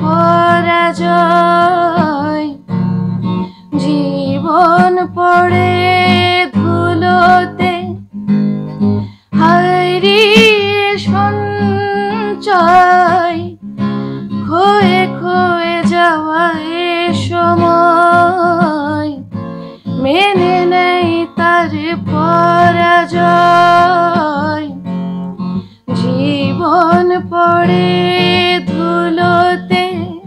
পরাজয়, জীবন পড়ে ধুলোতে, হারিয়ে সঞ্চয়, ক্ষয়ে ক্ষয়ে যাওয়া এ সময়, মেনে নেই তার পরাজয়, জীবন পড়ে ধুলোতে,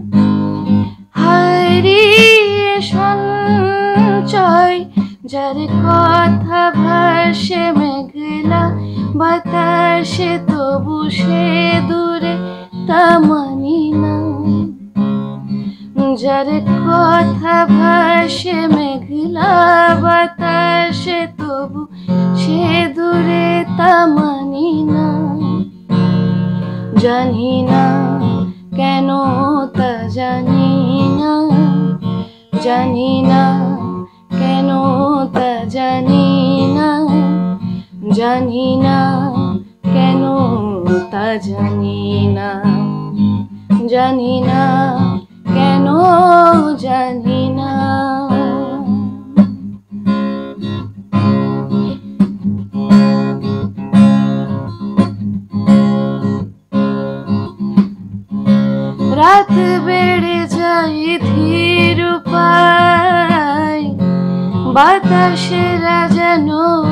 হারিয়ে সঞ্চয়, যার কথা ভাসে মেঘলা বাতাসে তবু সে দূরে তা মানি না, যার কথা ভাসে মেঘলা বাতাসে তবু সে দূরে তা মানি না, জানি না কেন তা জানি না, জানি না কেন তা জানি না, জানি না কেন তা জানি না, জানি না কেন জানি না। রাত বেড়ে যায় ধীর উপায়, বাতাসেরা যেন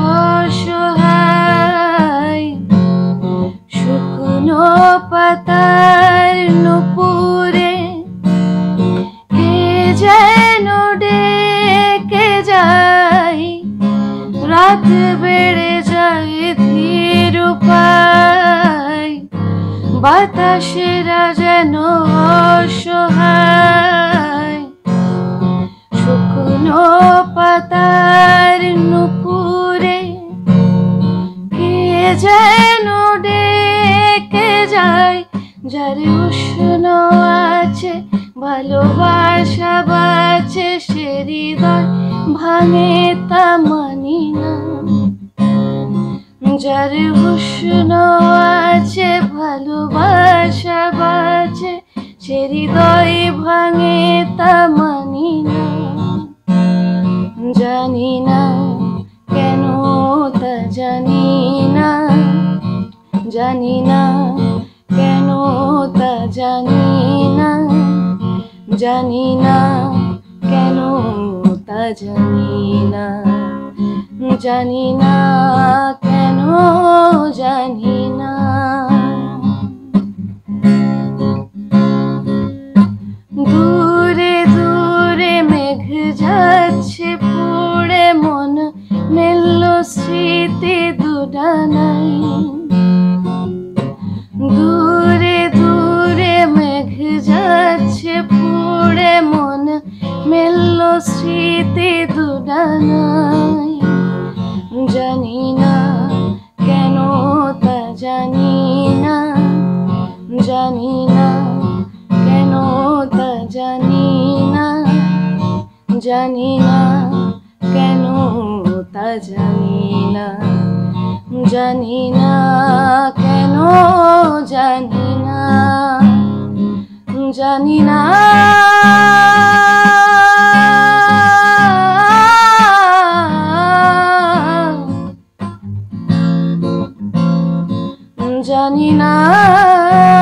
অসহায়, শুকনো পাতার নুপুরে কে যেন ডেকে যায়, রাত বেড়ে যায় ধীর উপায়, বাতাসেরা যেন অসহায়, শুকনো পাতার নুপুরে কে যেন ডেকে যায়, যার উষ্ণ আছে ভালোবাসা বাছে সে হৃদয় ভাঙে তা মানি না, যার উষ্ণ আছে ভালোবাসা বাছে সে হৃদয় ভাঙে তা মানি না, জানি না কেন তা জানি না, জানি না কেন তা জানি না, জানি না কেন তা জানি না, জানি না কেন জানি না। দূরে দূরে মেঘ যাচ্ছে পুড়ে, মন মেলল স্মৃতি দুডানায়, দূরে দূরে মেঘ যাচ্ছে পুড়ে, মন মেলল স্মৃতি দুডানায়, জানি না কেন তা জানি না, জানি না কেন তা জানি না, জানি না কেন তা জানি না, জানি না কেন জানি না, জানি না। জানি না।